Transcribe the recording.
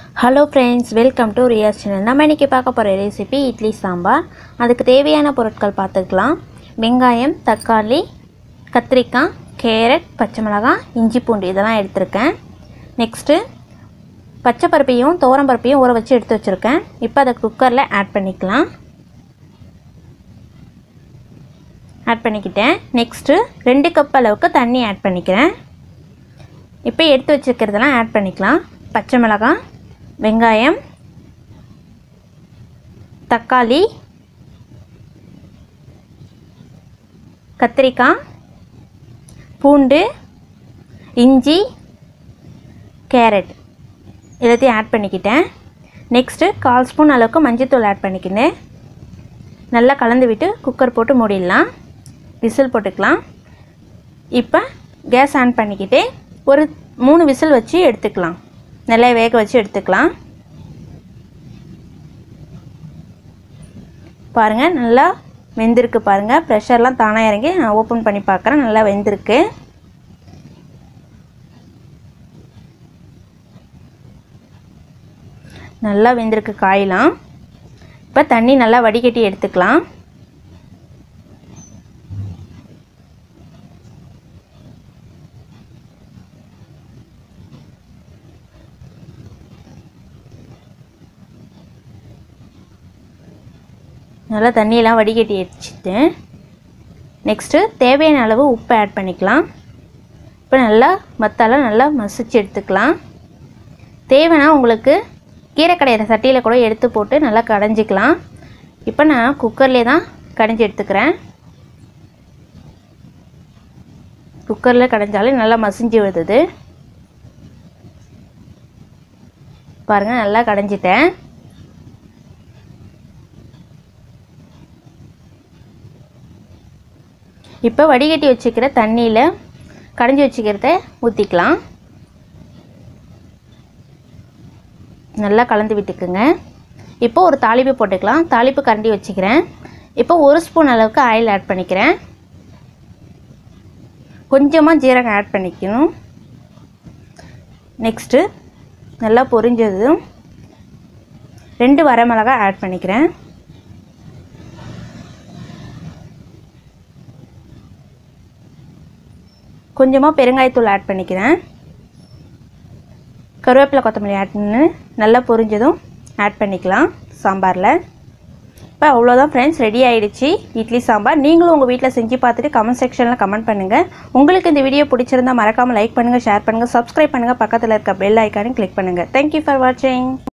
Hello friends, welcome to Riyas channel. நம்ம இன்றைக்கி பார்க்க போகிற ரெசிபி இட்லி சாம்பார். அதுக்கு தேவையான பொருட்கள் பார்த்துக்கலாம். வெங்காயம், தக்காளி, கத்திரிக்காய், கேரட், பச்சை மிளகாய், இஞ்சி பூண்டு இதெல்லாம் எடுத்திருக்கேன். நெக்ஸ்ட்டு பச்சை பருப்பையும் துவரம் பருப்பையும் ஊற வச்சு எடுத்து வச்சுருக்கேன். இப்போ அதை குக்கரில் ஆட் பண்ணிக்கிட்டேன். நெக்ஸ்ட்டு 2 கப் அளவுக்கு தண்ணி ஆட் பண்ணிக்கிறேன். இப்போ எடுத்து வச்சுருக்கிறதெல்லாம் ஆட் பண்ணிக்கலாம். பச்சை மிளகாய், வெங்காயம், தக்காளி, கத்திரிக்காய், பூண்டு, இஞ்சி, கேரட் எல்லாத்தையும் ஆட் பண்ணிக்கிட்டேன். நெக்ஸ்ட்டு 1/4 ஸ்பூன் அளவுக்கு மஞ்சள்தூள் ஆட் பண்ணிக்கினேன். நல்லா கலந்து விட்டு குக்கர் போட்டு மூடிடலாம். விசில் போட்டுக்கலாம். இப்போ கேஸ் ஆன் பண்ணிக்கிட்டு ஒரு 3 விசில் வச்சு எடுத்துக்கலாம். நல்லா வேக வச்சு எடுத்துக்கலாம். பாருங்கள், நல்லா வெந்திருக்கு. பாருங்கள், ப்ரெஷர்லாம் தானாக இறங்கி நான் ஓப்பன் பண்ணி பார்க்குறேன். நல்லா வெந்திருக்கு. நல்லா வெந்திருக்கு காயெலாம். இப்போ தண்ணி நல்லா வடிகட்டி எடுத்துக்கலாம். நல்லா தண்ணியெல்லாம் வடிகட்டி வச்சுட்டேன். நெக்ஸ்ட்டு தேவையான அளவு உப்பு ஆட் பண்ணிக்கலாம். இப்போ நல்லா மத்தாலாம் நல்லா மசிச்சு எடுத்துக்கலாம். தேவைன்னா உங்களுக்கு கீரை கடையிற சட்டியில் கூட எடுத்து போட்டு நல்லா கடைஞ்சிக்கலாம். இப்போ நான் குக்கர்லேயே தான் கடைஞ்சி எடுத்துக்கிறேன். குக்கரில் கடைஞ்சாலே நல்லா மசிஞ்சு வருது. பாருங்கள், நல்லா கடைஞ்சிட்டேன். இப்போ வடிகட்டி வச்சுக்கிற தண்ணியில் கடைஞ்சி வச்சுக்கிறத ஊற்றிக்கலாம். நல்லா கலந்து விட்டுக்குங்க. இப்போ ஒரு தாளிப்பு போட்டுக்கலாம். தாளிப்பு கரண்டி வச்சுக்கிறேன். இப்போ 1 ஸ்பூன் அளவுக்கு ஆயில் ஆட் பண்ணிக்கிறேன். கொஞ்சமாக ஜீரகம் ஆட் பண்ணிக்கணும். நெக்ஸ்ட்டு நல்லா பொரிஞ்சதும் 2 வரமிளகாய் ஆட் பண்ணிக்கிறேன். கொஞ்சமாக பெருங்காயத்தூள் ஆட் பண்ணிக்கிறேன். கருவேப்பிலை, கொத்தமல்லி ஆட் பண்ணி நல்லா பொரிஞ்சதும் ஆட் பண்ணிக்கலாம் சாம்பாரில். இப்போ அவ்வளோதான் ஃப்ரெண்ட்ஸ், ரெடி ஆகிடுச்சு இட்லி சாம்பார். நீங்களும் உங்கள் வீட்டில் செஞ்சு பார்த்துட்டு கமெண்ட் செக்ஷனில் கமெண்ட் பண்ணுங்கள். உங்களுக்கு இந்த வீடியோ பிடிச்சிருந்தால் மறக்காமல் லைக் பண்ணுங்கள், ஷேர் பண்ணுங்கள், சப்ஸ்கிரைப் பண்ணுங்கள், பக்கத்தில் இருக்க பெல் ஐக்கானையும் கிளிக் பண்ணுங்கள். தேங்க்யூ ஃபார் வாட்சிங்.